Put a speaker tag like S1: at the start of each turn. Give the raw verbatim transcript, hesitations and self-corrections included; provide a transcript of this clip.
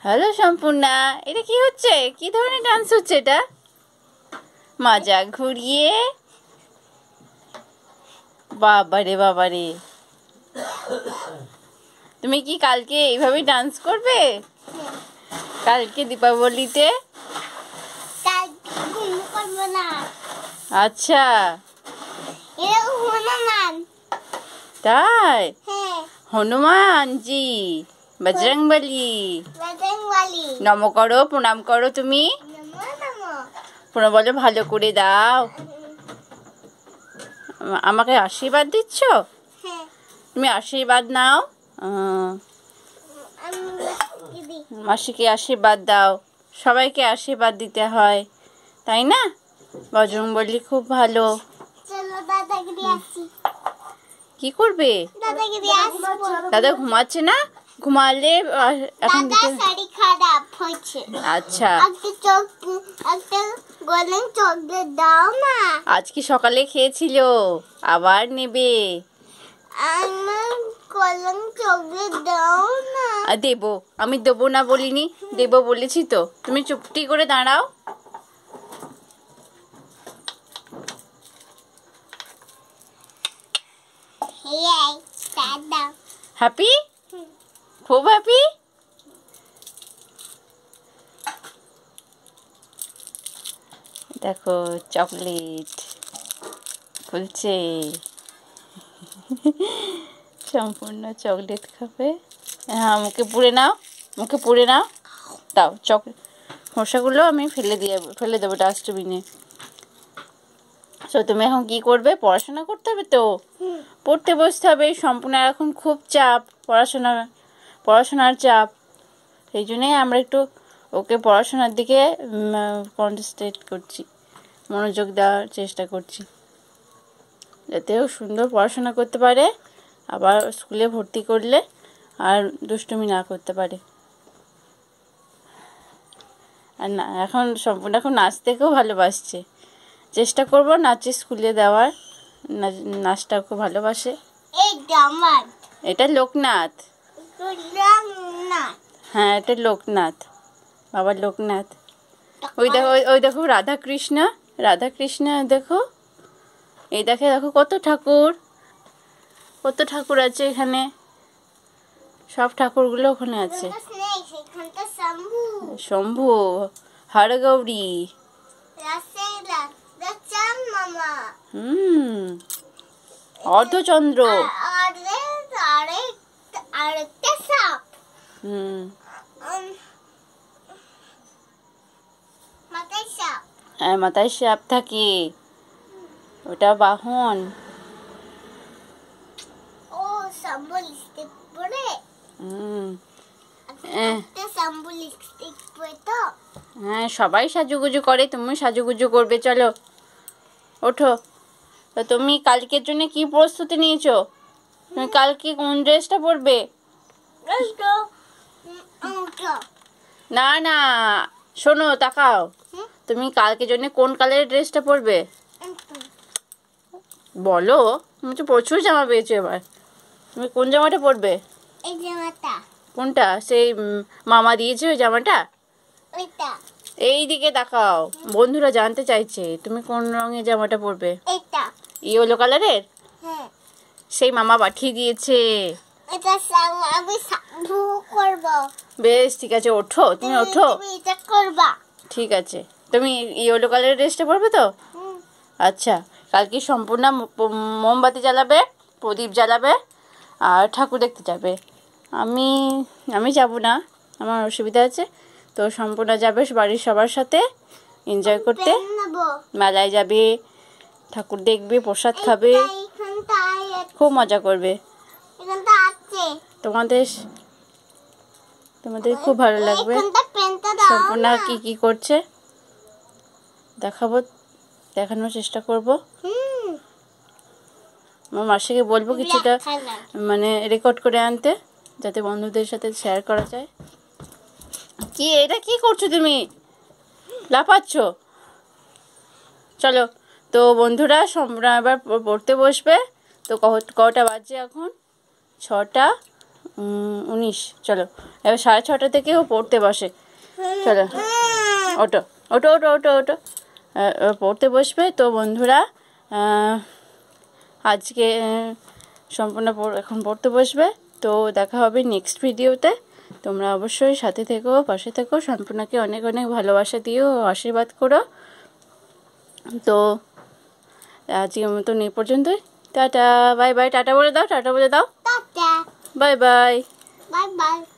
S1: Hello Sampurna, এটা কি হচ্ছে? কি ধরনের ডান্স হচ্ছে এটা? মাজা ঘুরিয়ে, বাবারে বাবারে, তুমি কি কালকে এইভাবে ডান্স করবে? কালকে দীপাবলিতে? আচ্ছা তাই, হনুমান জি, বজরংবলী, নম করো, প্রণাম করো। তুমি প্রণাম বলো, ভালো করে দাও। আমাকে আশীর্বাদ দিচ্ছ? তুমি আশীর্বাদ নাও। মাসিকে আশীর্বাদ দাও। সবাইকে আশীর্বাদ দিতে হয়, তাই না? বজরংবলী খুব ভালো। কি করবে? দাদা ঘুমাচ্ছে না? ঘুমালে এখন আচ্ছা, আজ কি সকালে খেয়েছিল? আবার নেবে? দেবো, আমি দেবো না বলিনি, দেবো বলেছি তো। তুমি চুপটি করে দাঁড়াও। হ্যাপি? খুব হ্যাপি? দেখো চকলেট খুলছে। সম্পূর্ণ চকলেট খাবে। হ্যাঁ, মুখে পুড়ে নাও, মুখে পুড়ে নাও। দাও চকলেট। খোসাগুলো আমি ফেলে দিয়ে ফেলে দেবো ডাস্টবিনে। তো তুমি এখন কি করবে? পড়াশোনা করতে হবে তো, পড়তে বসতে হবে। সম্পূর্ণ এখন খুব চাপ, পড়াশোনা পড়াশোনার চাপ। সেই জন্যই আমরা একটু ওকে পড়াশোনার দিকে কনসেন্ট্রেট করছি, মনোযোগ দেওয়ার চেষ্টা করছি, যাতে ও সুন্দর পড়াশোনা করতে পারে, আবার স্কুলে ভর্তি করলে আর দুষ্টুমি না করতে পারে। আর না, এখন সম্পূর্ণ এখন নাচতেও ভালোবাসছে। চেষ্টা করব নাচে স্কুলে দেওয়ার। নাচটা খুব ভালোবাসে। এটা লোকনাথ। হ্যাঁ, এটা লোকনাথ, বাবা লোকনাথ। ওই দেখো, ওই দেখো রাধা কৃষ্ণ, রাধা কৃষ্ণ দেখো। এই দেখে, দেখো কত ঠাকুর, কত ঠাকুর আছে এখানে। সব ঠাকুরগুলো ওখানে আছে। শম্ভু, হরগৌরী, হুম, অর্ধচন্দ্র, হুম, হ্যাঁ মাথায় সাপ থাকে, ওটা বাহন। হ্যাঁ, সবাই সাজুগুজু করে, তুমি সাজুগুজু করবে। চলো ওঠো। তো তুমি কালকের জন্য কি প্রস্তুতি নিয়েছো? তুমি কালকে কোন ড্রেসটা পরবে? না না, শোনো, তাকাও। তুমি কালকের জন্য কোন কালারের ড্রেসটা পরবে বলো? তুমি তো প্রচুর জামা পেয়েছো এবার। তুমি কোন জামাটা পরবে? এই জামাটা। কোনটা? সেই মামা দিয়েছে ওই জামাটা? ওইটা। এই দিকে তাকাও, বন্ধুরা জানতে চাইছে তুমি কোন রঙের জামাটা পরবে। এটা ইয়েলো কালারের? হ্যাঁ, সেই মামা পাঠিয়ে দিয়েছে। এটা আমি শ্যাম্পু করব। বেশ, ঠিক আছে, ওঠো, তুমি ওঠো। তুমি এটা করবা? ঠিক আছে। তুমি ইয়েলো কালারের ড্রেসটা পরবে তো? আচ্ছা, কালকে সম্পূর্ণ মোমবাতি জ্বালাবে, প্রদীপ জ্বালাবে আর ঠাকুর দেখতে যাবে। আমি আমি যাব না, আমার অসুবিধা আছে। তো সম্পূর্ণ যাবে বাড়ির সবার সাথে এনজয় করতে। মেলায় যাবে, ঠাকুর দেখবে, প্রসাদ খাবে, খুব মজা করবে। তোমাদের তোমাদের খুব ভালো লাগবে। সম্পূর্ণ কি কি করছে দেখাবো, দেখানোর চেষ্টা করব। আমার মাসিকে বলবো কিছুটা মানে রেকর্ড করে আনতে, যাতে বন্ধুদের সাথে শেয়ার করা যায়। কি এটা কি করছো তুমি? লাফাচ্ছ? চলো তো বন্ধুরা, সম্পূর্ণ এবার পড়তে বসবে। তো কটা বাজছে এখন? ছটা উনিশ। চলো এবার সাড়ে ছটা থেকেও পড়তে বসে। চলো ওটো ওটো ওটো ওটো ওটো পড়তে বসবে। তো বন্ধুরা আজকে সম্পূর্ণ এখন পড়তে বসবে। তো দেখা হবে নেক্সট ভিডিওতে। তোমরা অবশ্যই সাথে থেকো, পাশে থেকো, সম্পূর্ণকে অনেক অনেক ভালোবাসা দিও, আশীর্বাদ করো। তো আজকের মতন এই পর্যন্তই। Tata bye bye. টাটা বলে দাও, টাটা বলে দাও, বাই বাই, বাই বাই।